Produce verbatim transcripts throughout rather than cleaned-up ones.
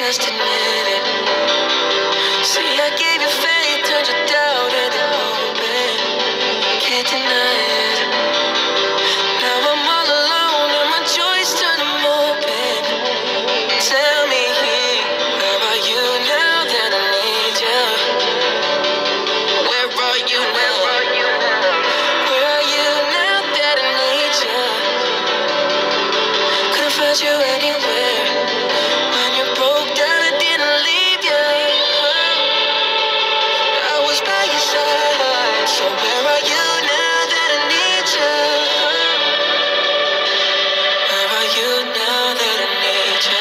just admit it. See, I gave you faith, turned your doubt into hope, and can't deny it. Now I'm all alone and my joys turn them open. Tell me, where are you now that I need you? Where are you now? Where are you now that I need you? Couldn't find you anywhere. When you broke down, I didn't leave you. I was by your side. So where are you now that I need you? Where are you now that I need you?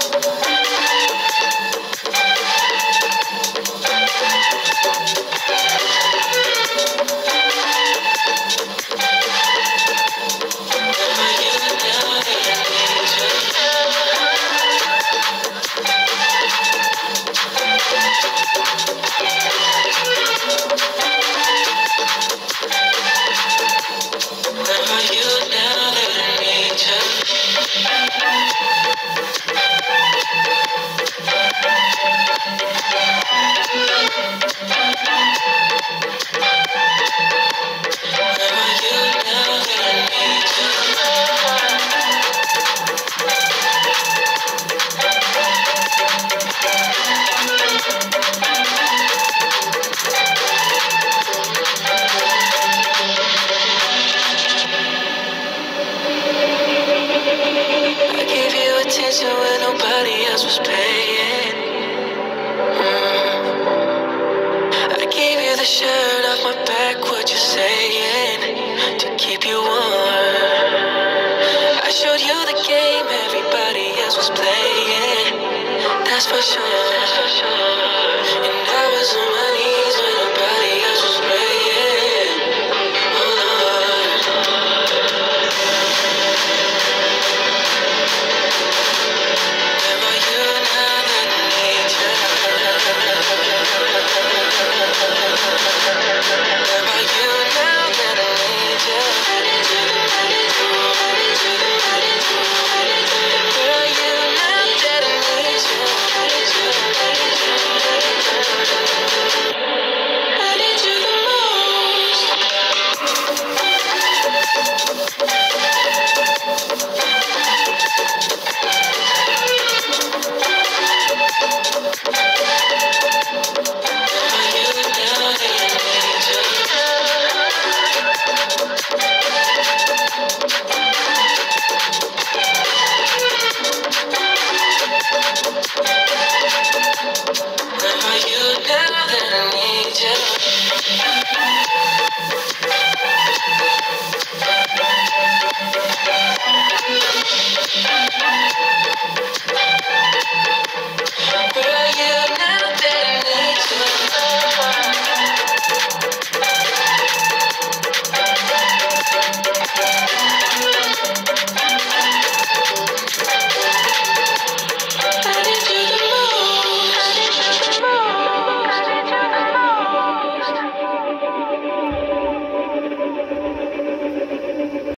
When nobody else was paying. mm. I gave you the shirt off my back, what you saying, to keep you warm. I showed you the game everybody else was playing. That's for sure, that's for sure.